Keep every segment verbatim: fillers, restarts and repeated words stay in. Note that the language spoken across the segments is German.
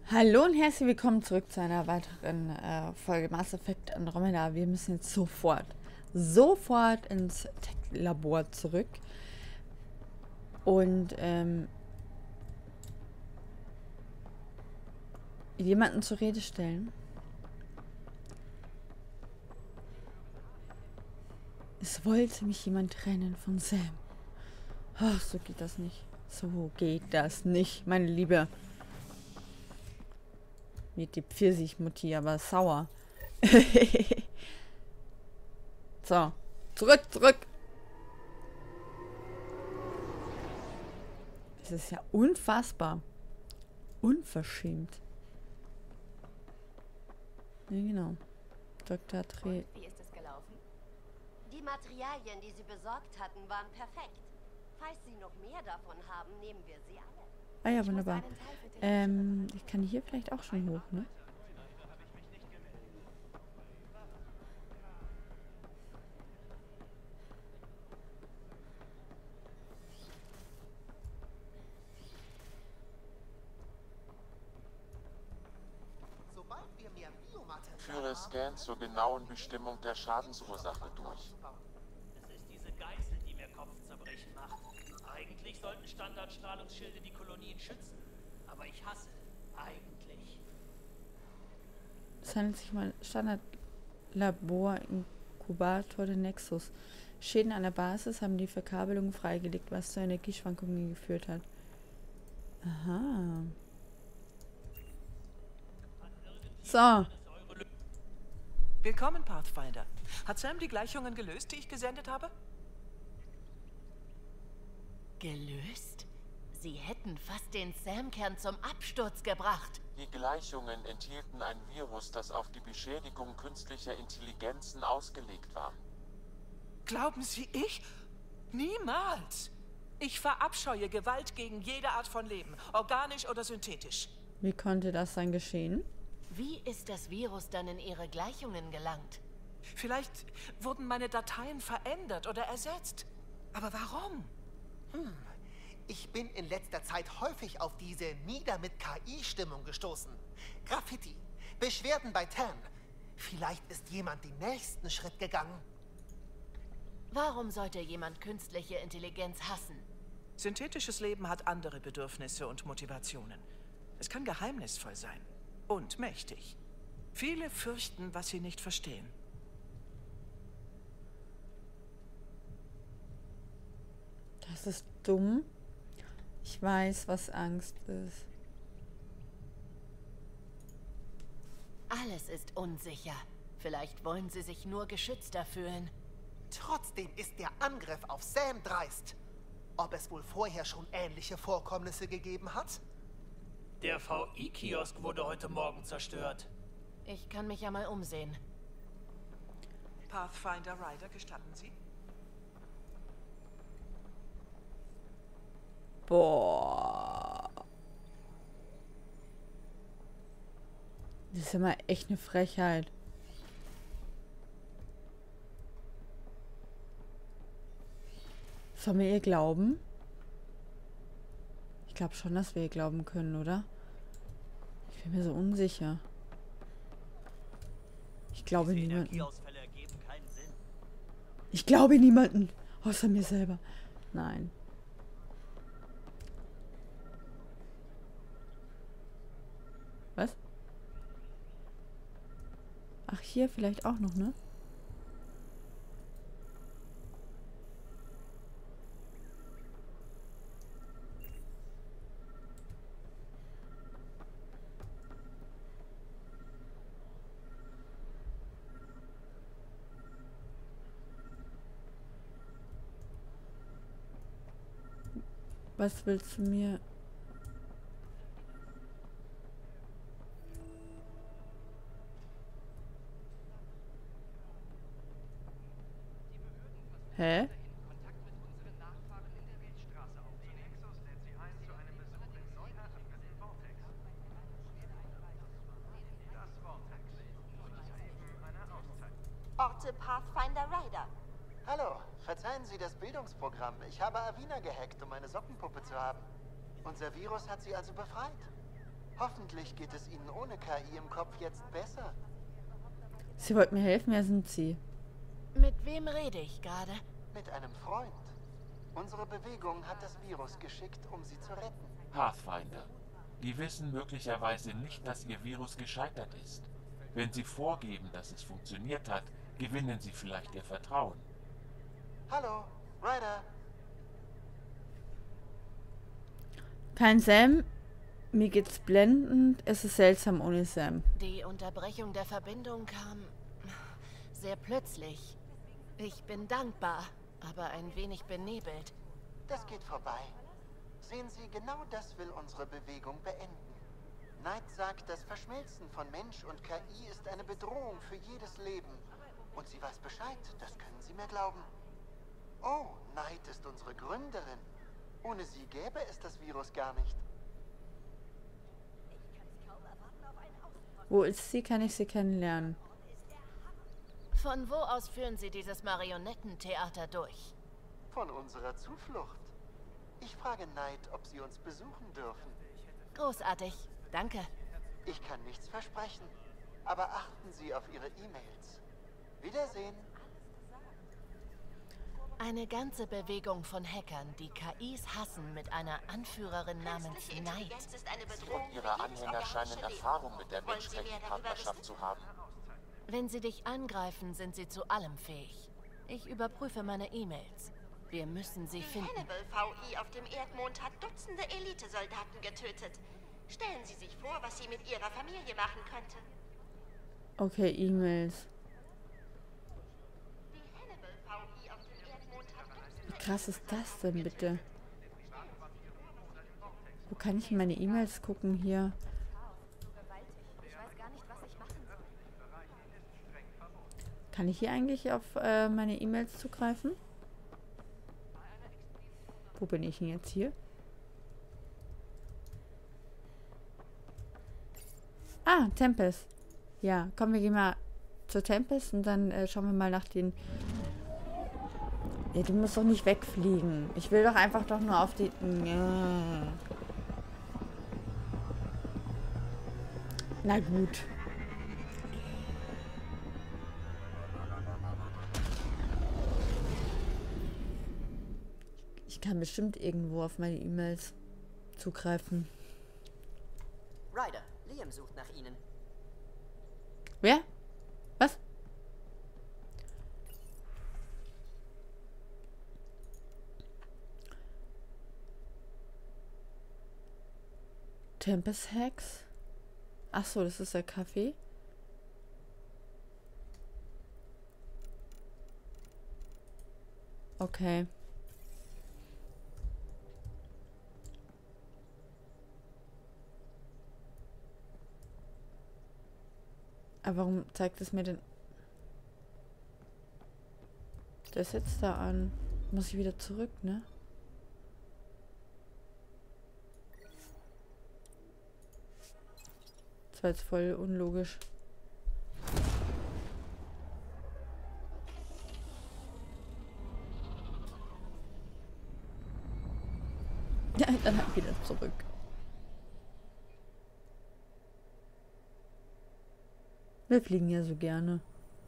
Hallo und herzlich willkommen zurück zu einer weiteren äh, Folge Mass Effect Andromeda. Wir müssen jetzt sofort, sofort ins Tech-Labor zurück und ähm, jemanden zur Rede stellen. Es wollte mich jemand trennen von Sam. Ach, so geht das nicht. So geht das nicht, meine Liebe. Mit die Pfirsichmutti, aber sauer. So, zurück, zurück. Das ist ja unfassbar. Unverschämt. Ja, genau. Doktor Tre... Wie ist es gelaufen? Die Materialien, die Sie besorgt hatten, waren perfekt. Falls Sie noch mehr davon haben, nehmen wir sie alle. Ah ja, wunderbar. Ähm, ich kann hier vielleicht auch schon hoch, ne? Führe Scan zur genauen Bestimmung der Schadensursache durch. Es ist diese Geißel, die mir Kopfzerbrechen macht. Eigentlich sollten Standardstrahlungsschilde die Kolonien schützen. Aber ich hasse eigentlich. Es handelt sich um ein Standardlabor-Inkubator der Nexus. Schäden an der Basis haben die Verkabelung freigelegt, was zu Energieschwankungen geführt hat. Aha. So. Willkommen, Pathfinder. Hat Sam die Gleichungen gelöst, die ich gesendet habe? Gelöst? Sie hätten fast den Sam-Kern zum Absturz gebracht. Die Gleichungen enthielten ein Virus, das auf die Beschädigung künstlicher Intelligenzen ausgelegt war. Glauben Sie, ich? Niemals! Ich verabscheue Gewalt gegen jede Art von Leben, organisch oder synthetisch. Wie konnte das dann geschehen? Wie ist das Virus dann in Ihre Gleichungen gelangt? Vielleicht wurden meine Dateien verändert oder ersetzt. Aber warum? Hm. Ich bin in letzter Zeit häufig auf diese Nieder mit K I-Stimmung gestoßen. Graffiti, Beschwerden bei Tan. Vielleicht ist jemand den nächsten Schritt gegangen. Warum sollte jemand künstliche Intelligenz hassen? Synthetisches Leben hat andere Bedürfnisse und Motivationen. Es kann geheimnisvoll sein und mächtig. Viele fürchten, was sie nicht verstehen. Das ist dumm. Ich weiß, was Angst ist. Alles ist unsicher. Vielleicht wollen sie sich nur geschützter fühlen. Trotzdem ist der Angriff auf Sam dreist. Ob es wohl vorher schon ähnliche Vorkommnisse gegeben hat? Der V I-Kiosk wurde heute Morgen zerstört. Ich kann mich ja mal umsehen. Pathfinder Ryder, gestatten Sie? Boah. Das ist immer echt eine Frechheit. Sollen wir ihr glauben? Ich glaube schon, dass wir ihr glauben können, oder? Ich bin mir so unsicher. Ich glaube Diese niemanden. Energieausfälle ergeben keinen Sinn. Ich glaube niemanden. Außer mir selber. Nein. Was? Ach, hier vielleicht auch noch, ne? Was willst du mir... Hä? Orte Pathfinder Ryder. Hallo, verzeihen Sie das Bildungsprogramm. Ich habe Avina gehackt, um eine Sockenpuppe zu haben. Unser Virus hat sie also befreit. Hoffentlich geht es Ihnen ohne K I im Kopf jetzt besser. Sie wollten mir helfen, wer sind Sie? Mit wem rede ich gerade? Mit einem Freund. Unsere Bewegung hat das Virus geschickt, um Sie zu retten. Pathfinder. Die wissen möglicherweise nicht, dass ihr Virus gescheitert ist. Wenn sie vorgeben, dass es funktioniert hat, gewinnen sie vielleicht ihr Vertrauen. Hallo, Ryder. Kein Sam. Mir geht's blendend. Es ist seltsam ohne Sam. Die Unterbrechung der Verbindung kam sehr plötzlich. Ich bin dankbar, aber ein wenig benebelt. Das geht vorbei. Sehen Sie, genau das will unsere Bewegung beenden. Knight sagt, das Verschmelzen von Mensch und K I ist eine Bedrohung für jedes Leben. Und sie weiß Bescheid, das können Sie mir glauben. Oh, Knight ist unsere Gründerin. Ohne sie gäbe es das Virus gar nicht. Wo ist sie? Kann ich sie kennenlernen? Von wo aus führen Sie dieses Marionettentheater durch? Von unserer Zuflucht. Ich frage Knight, ob Sie uns besuchen dürfen. Großartig. Danke. Ich kann nichts versprechen, aber achten Sie auf Ihre E-Mails. Wiedersehen. Eine ganze Bewegung von Hackern, die K Is hassen, mit einer Anführerin namens Knight. Sie und ihre Anhänger scheinen Erfahrung mit der Mensch-K I-Partnerschaft zu haben. Wenn sie dich angreifen, sind sie zu allem fähig. Ich überprüfe meine E-Mails. Wir müssen sie finden. Hannibal V I auf dem Erdmond hat Dutzende Elitesoldaten getötet. Stellen Sie sich vor, was sie mit ihrer Familie machen könnte. Okay, E-Mails. Die Hannibal V I auf dem Erdmond hat Dutzende Wie krass ist das denn bitte? Wo kann ich in meine E-Mails gucken hier? Kann ich hier eigentlich auf äh, meine E-Mails zugreifen? Wo bin ich denn jetzt hier? Ah, Tempest. Ja, komm, wir gehen mal zur Tempest und dann äh, schauen wir mal nach den... Ja, du musst doch nicht wegfliegen. Ich will doch einfach doch nur auf die... Ja. Na gut. Ich kann bestimmt irgendwo auf meine E-Mails zugreifen. Ryder, Liam sucht nach Ihnen. Wer? Was? Tempest Hacks? Ach so, das ist der Kaffee. Okay. Aber warum zeigt es mir denn das jetzt da an? Muss ich wieder zurück, ne? Das war jetzt voll unlogisch. Ja, dann halt wieder zurück. Wir fliegen ja so gerne.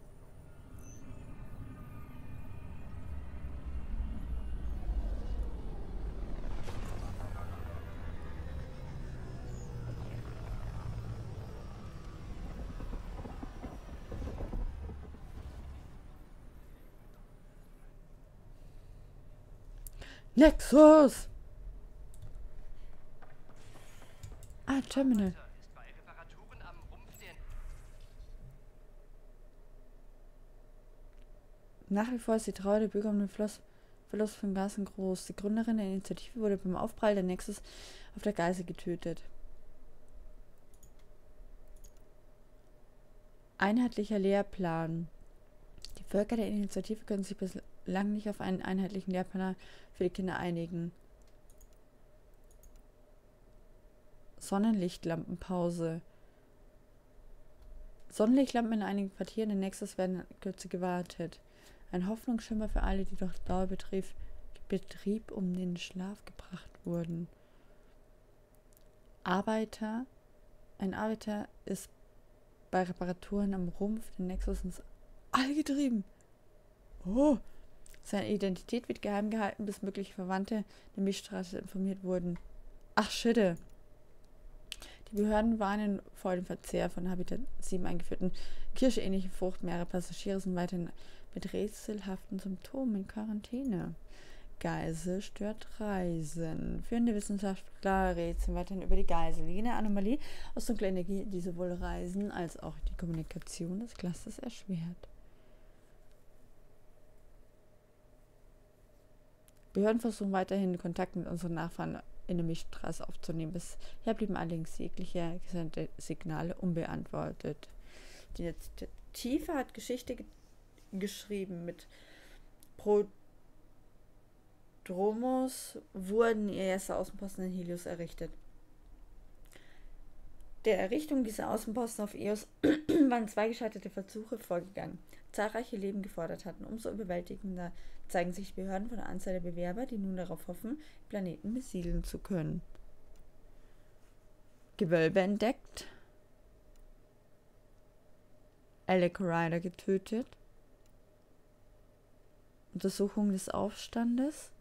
Nexus! Ah, Terminal. Nach wie vor ist die Trauer der Bürger um den Verlust von Gasen groß. Die Gründerin der Initiative wurde beim Aufprall der Nexus auf der Geißel getötet. Einheitlicher Lehrplan. Die Völker der Initiative können sich bislang nicht auf einen einheitlichen Lehrplan für die Kinder einigen. Sonnenlichtlampenpause. Sonnenlichtlampen in einigen Quartieren der Nexus werden in Kürze gewartet. Ein Hoffnungsschimmer für alle, die durch Dauerbetrieb Betrieb um den Schlaf gebracht wurden. Arbeiter Ein Arbeiter ist bei Reparaturen am Rumpf den Nexus ins All getrieben. Oh. Seine Identität wird geheim gehalten, bis mögliche Verwandte der Milchstraße informiert wurden. Ach, Schitte. Die Behörden warnen vor dem Verzehr von Habitat sieben eingeführten kirschähnlichen Frucht. Mehrere Passagiere sind weiterhin mit rätselhaften Symptomen in Quarantäne. Geisel stört Reisen. Führende Wissenschaftler rätseln weiterhin über die Geisel. Jene Anomalie aus dunkler Energie, die sowohl Reisen als auch die Kommunikation des Clusters erschwert. Behörden versuchen weiterhin Kontakt mit unseren Nachfahren in der Milchstraße aufzunehmen. Bisher blieben allerdings jegliche gesendete Signale unbeantwortet. Die Tiefe hat Geschichte ge geschrieben. Mit Prodromos wurden ihr erster Außenposten in Helios errichtet. Der Errichtung dieser Außenposten auf Eos waren zwei gescheiterte Versuche vorgegangen, zahlreiche Leben gefordert hatten. Umso überwältigender zeigen sich die Behörden von der Anzahl der Bewerber, die nun darauf hoffen, Planeten besiedeln zu können. Gewölbe entdeckt. Alec Ryder getötet. Untersuchung des Aufstandes.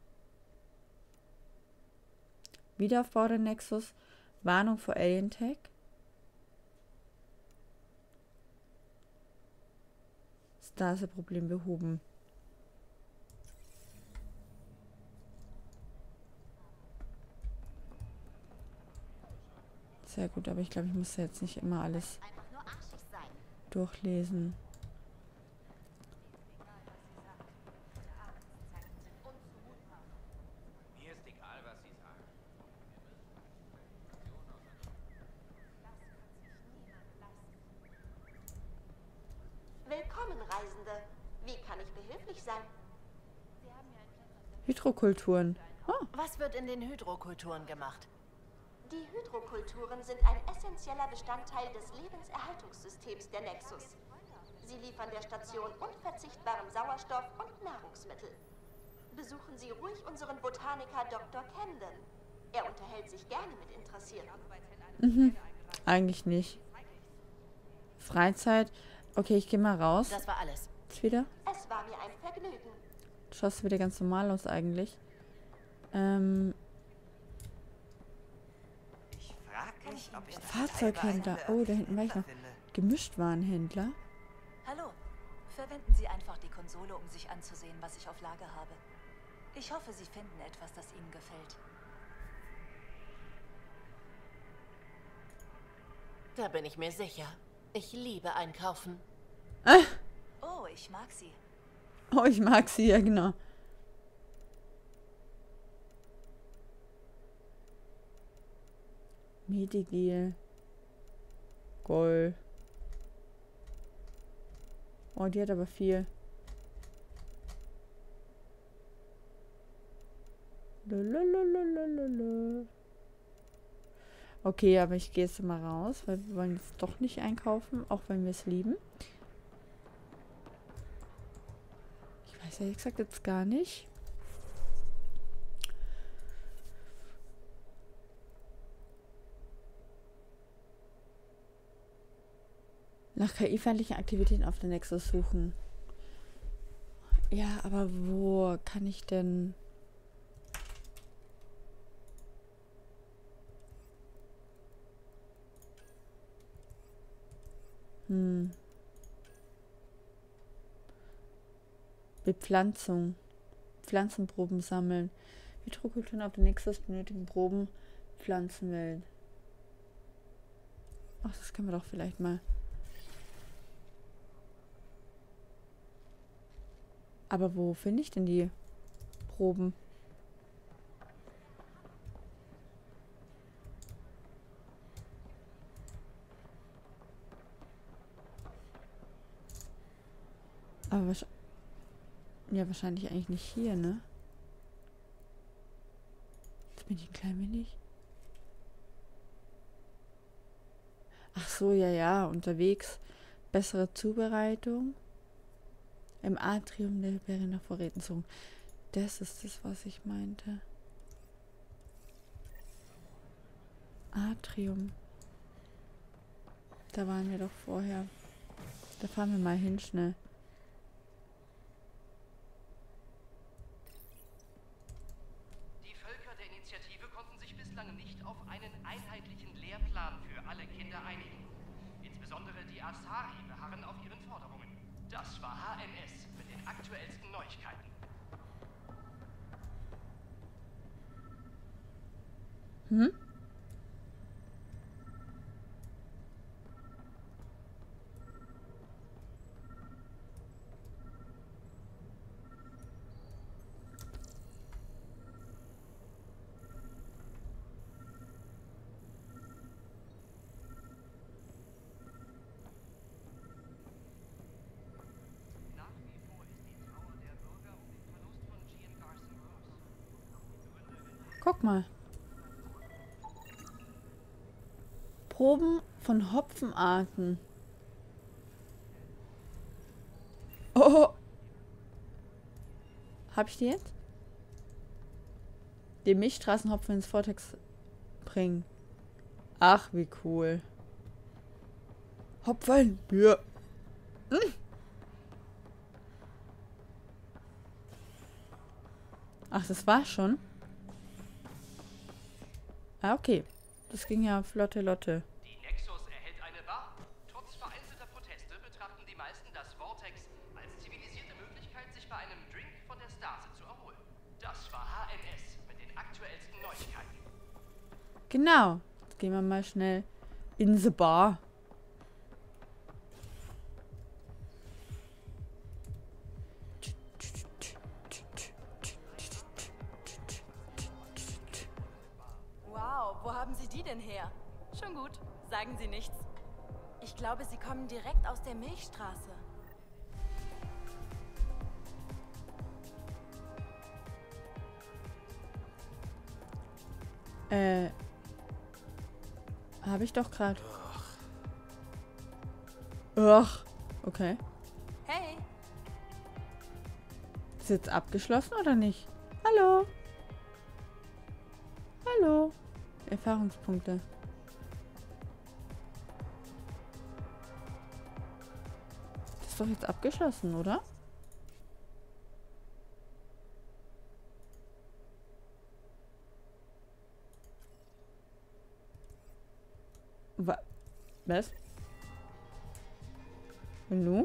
Wiederaufbau der Nexus. Warnung vor Alien Tech. Stase-Problem behoben. Sehr gut, aber ich glaube, ich muss jetzt nicht immer alles durchlesen. Mir ist egal, was Sie sagen. Willkommen, Reisende. Wie kann ich behilflich sein? Hydrokulturen. Oh. Was wird in den Hydrokulturen gemacht? Die Hydrokulturen sind ein essentieller Bestandteil des Lebenserhaltungssystems der Nexus. Sie liefern der Station unverzichtbaren Sauerstoff und Nahrungsmittel. Besuchen Sie ruhig unseren Botaniker Doktor Camden. Er unterhält sich gerne mit Interessierten. Mhm. Eigentlich nicht. Freizeit. Okay, ich gehe mal raus. Das war alles. Jetzt wieder? Es war mir ein Vergnügen. Du schaust wieder ganz normal aus eigentlich. Ähm... Mich, ob ich das Fahrzeughändler. Oh, da hinten war ich noch. Gemischtwarenhändler. Hallo. Verwenden Sie einfach die Konsole, um sich anzusehen, was ich auf Lager habe. Ich hoffe, Sie finden etwas, das Ihnen gefällt. Da bin ich mir sicher. Ich liebe Einkaufen. Ah. Oh, ich mag sie. Oh, ich mag sie, ja genau. Medigel. Gold. Oh, die hat aber viel. Lalalala. Okay, aber ich gehe jetzt mal raus, weil wir wollen jetzt doch nicht einkaufen, auch wenn wir es lieben. Ich weiß ja gesagt jetzt gar nicht. Nach K I-feindlichen Aktivitäten auf der Nexus suchen. Ja, aber wo kann ich denn... Hm. Bepflanzung. Pflanzenproben sammeln. Hydrokulturen auf der Nexus benötigen Proben. Pflanzenwelt. Ach, das können wir doch vielleicht mal... Aber wo finde ich denn die Proben? Aber wahrscheinlich... Ja, wahrscheinlich eigentlich nicht hier, ne? Jetzt bin ich ein klein wenig... Ach so, ja, ja, unterwegs. Bessere Zubereitung. Im Atrium der Hyperien nach Vorräten suchen. Das ist das, was ich meinte. Atrium. Da waren wir doch vorher. Da fahren wir mal hin schnell. Die Völker der Initiative konnten sich bislang nicht auf einen einheitlichen Lehrplan für alle Kinder einigen. Insbesondere die Asari beharren auf ihren Forderungen. Das war H M S mit den aktuellsten Neuigkeiten. Hm? Guck mal. Proben von Hopfenarten. Oh. Hab ich die jetzt? Den Milchstraßenhopfen ins Vortex bringen. Ach, wie cool. Hopfen. Ja. Hm. Ach, das war schon? Ah, okay. Das ging ja flotte Lotte. Die Nexus erhält eine Bar. Trotz vereinzelter Proteste betrachten die meisten das Vortex als zivilisierte Möglichkeit, sich bei einem Drink von der Stase zu erholen. Das war H M S mit den aktuellsten Neuigkeiten. Genau. Jetzt gehen wir mal schnell in the Bar. Wo haben Sie die denn her? Schon gut, sagen Sie nichts. Ich glaube, sie kommen direkt aus der Milchstraße. Äh. Habe ich doch gerade. Ach. Okay. Hey. Ist jetzt abgeschlossen oder nicht? Hallo. Hallo. Erfahrungspunkte. Das ist doch jetzt abgeschlossen, oder? Wa- Was? Und nun?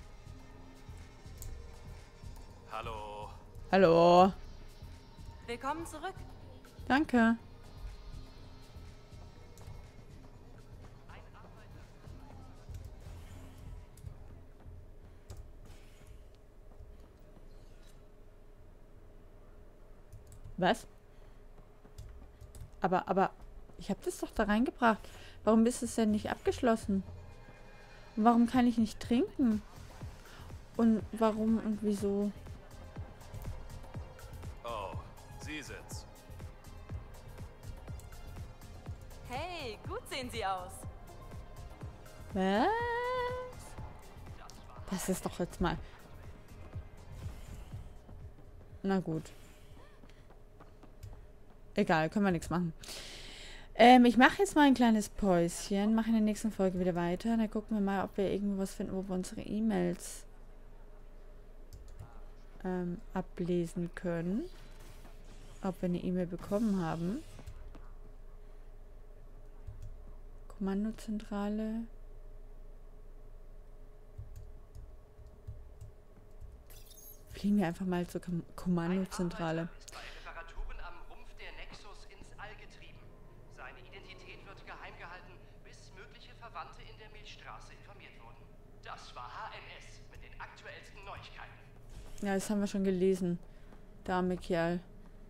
Hallo. Hallo. Willkommen zurück. Danke. Was? Aber, aber, ich habe das doch da reingebracht. Warum ist es denn nicht abgeschlossen? Und warum kann ich nicht trinken? Und warum und wieso? Oh, Sie sind's. Hey, gut sehen Sie aus. Was? Das ist doch jetzt mal... Na gut. Egal, können wir nichts machen. Ähm, ich mache jetzt mal ein kleines Päuschen. Mache in der nächsten Folge wieder weiter. Dann gucken wir mal, ob wir irgendwo was finden, wo wir unsere E-Mails ähm, ablesen können. Ob wir eine E-Mail bekommen haben. Kommandozentrale. Fliegen wir einfach mal zur Kom Kommandozentrale. Ja, das haben wir schon gelesen. Dame Kerl.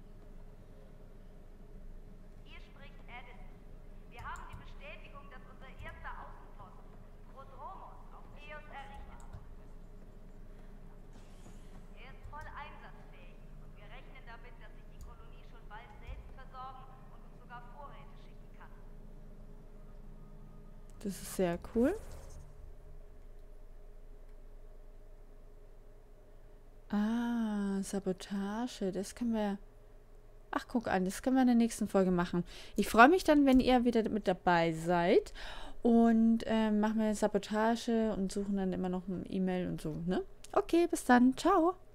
Hier spricht Edison. Wir haben die Bestätigung, dass unser erster Außenposten, Prodromos, auf Eos errichtet wird. Er ist voll einsatzfähig und wir rechnen damit, dass sich die Kolonie schon bald selbst versorgen und uns sogar Vorräte schicken kann. Das ist sehr cool. Ah, Sabotage. Das können wir... Ach, guck an, das können wir in der nächsten Folge machen. Ich freue mich dann, wenn ihr wieder mit dabei seid. Und ähm, machen wir Sabotage und suchen dann immer noch eine E-Mail und so, ne? Okay, bis dann. Ciao.